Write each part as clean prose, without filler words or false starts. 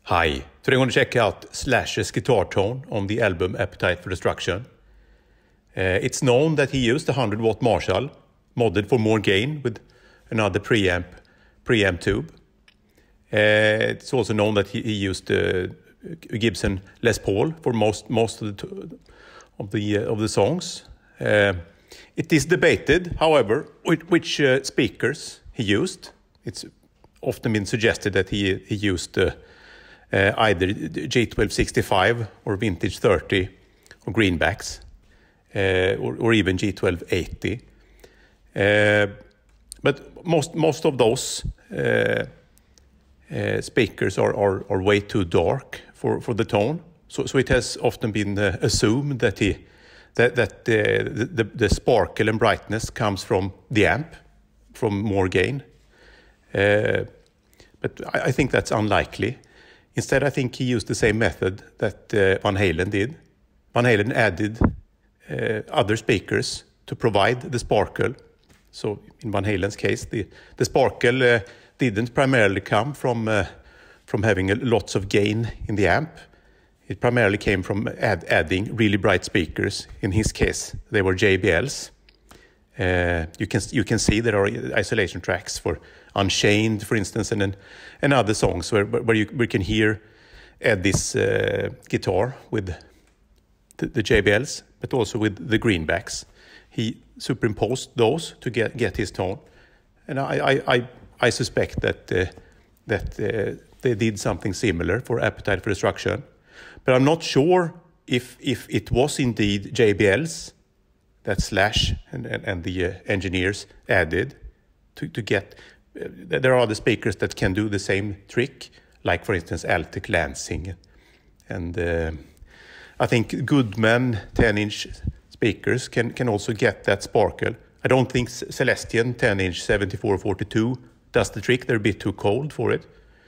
Hi, today I'm going to check out Slash's guitar tone on the album Appetite for Destruction. It's known that he used a 100-watt Marshall, modded for more gain with another preamp tube. It's also known that he used a Gibson Les Paul for most of the songs. It is debated, however, which speakers he used. It's often been suggested that he used either G1265 or Vintage 30 or greenbacks, or even G1280. But most of those speakers are way too dark for the tone. So it has often been assumed that the sparkle and brightness comes from the amp, from more gain. But I think that's unlikely. Instead, I think he used the same method that Van Halen did. Van Halen added other speakers to provide the sparkle. So in Van Halen's case, the sparkle didn't primarily come from having lots of gain in the amp. It primarily came from adding really bright speakers. In his case, they were JBLs. You can see there are isolation tracks for Unchained, for instance, and other songs where we can hear Eddie's guitar with the JBLs, but also with the greenbacks. He superimposed those to get his tone, and I suspect that they did something similar for Appetite for Destruction, but I'm not sure if it was indeed JBLs that Slash and the engineers added to get. There are other speakers that can do the same trick, like, for instance, Altec Lansing. And I think Goodman 10-inch speakers can also get that sparkle. I don't think Celestion 10-inch 7442 does the trick. They're a bit too cold for it.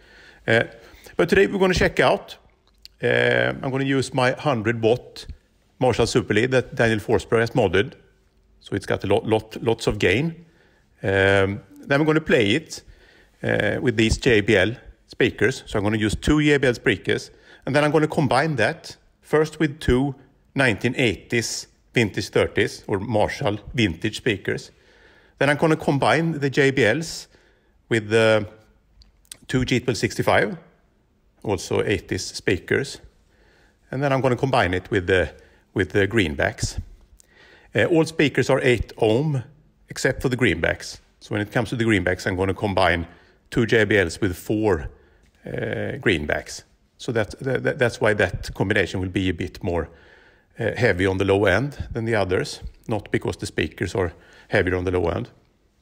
But today we're going to check out. I'm going to use my 100-watt Marshall Super Lead that Daniel Forsberg has modded. So it's got lots of gain. Then we're going to play it with these JBL speakers. So I'm going to use two JBL speakers. And then I'm going to combine that first with two 1980s Vintage 30s or Marshall vintage speakers. Then I'm going to combine the JBLs with the two G1265, also 80s speakers. And then I'm going to combine it with the greenbacks. All speakers are 8 ohm except for the greenbacks. So when it comes to the greenbacks, I'm going to combine two JBLs with 4 greenbacks. So that's why that combination will be a bit more heavy on the low end than the others, not because the speakers are heavier on the low end.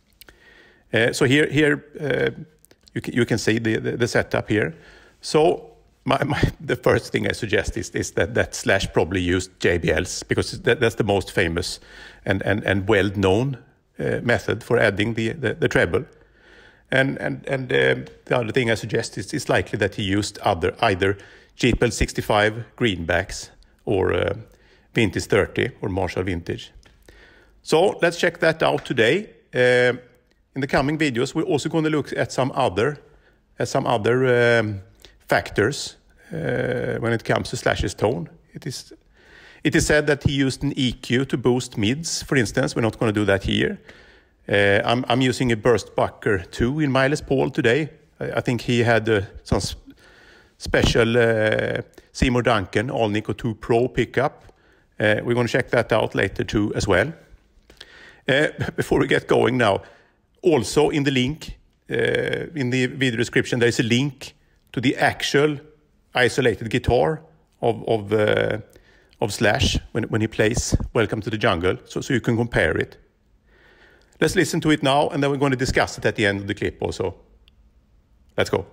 So here you can see the setup here. So the first thing I suggest is that Slash probably used JBLs, because that's the most famous and well-known method for adding the treble. And the other thing I suggest is it's likely that he used either G1265 greenbacks or Vintage 30 or Marshall Vintage. So let's check that out today. In the coming videos, we're also going to look at some other factors when it comes to Slash's tone. It is said that he used an EQ to boost mids, for instance. We're not going to do that here. I'm using a Burstbucker 2 in my Les Paul today. I think he had some special Seymour Duncan All-Nico 2 Pro pickup. We're going to check that out later too as well. Before we get going now, also in the link, in the video description, there is a link to the actual isolated guitar of Slash when he plays Welcome to the Jungle, so you can compare it. Let's listen to it now, and then we're going to discuss it at the end of the clip also. Let's go.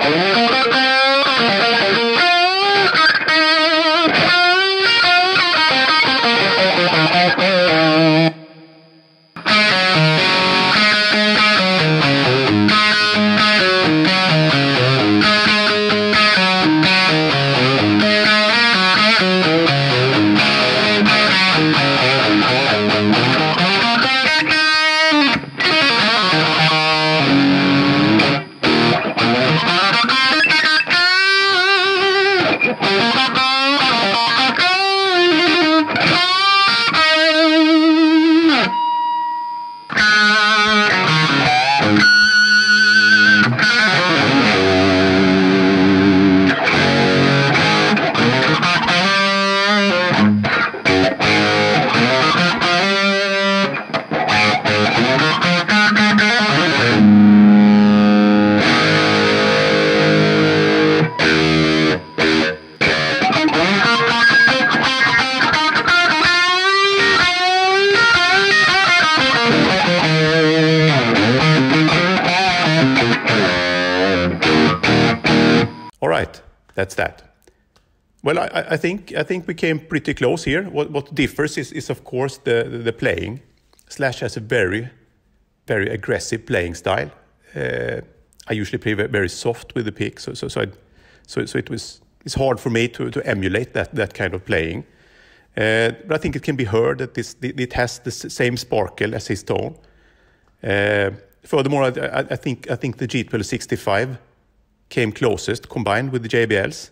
All right, that's that. Well, I think we came pretty close here. What differs is of course the playing. Slash has a very aggressive playing style. I usually play very soft with the pick, so it's hard for me to emulate that kind of playing. But I think it can be heard that it has the same sparkle as his tone. Furthermore, I think the G1265 came closest combined with the JBLs.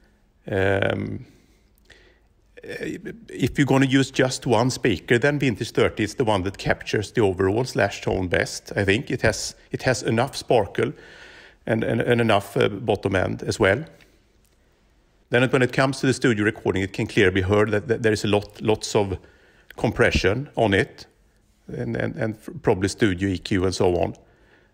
If you're going to use just one speaker, then Vintage 30 is the one that captures the overall slash tone best. I think it has enough sparkle and enough bottom end as well. Then when it comes to the studio recording, it can clearly be heard that there is lots of compression on it, and probably studio EQ and so on,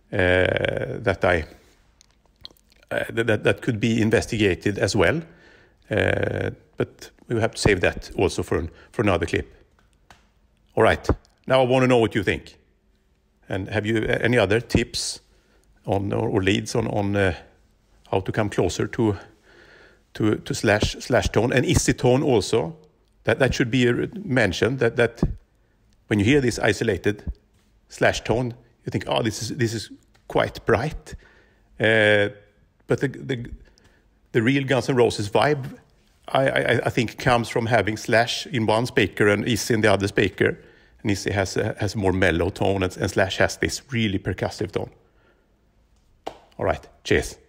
that could be investigated as well. But we have to save that also for another clip. All right, now I want to know what you think. And have you any other tips on or leads on how to come closer to slash tone and easy tone also? That should be mentioned. That when you hear this isolated slash tone, you think, oh, this is quite bright. But the real Guns N' Roses vibe, I think, comes from having Slash in one speaker and Izzy in the other speaker. And Izzy has a more mellow tone, and Slash has this really percussive tone. All right, cheers.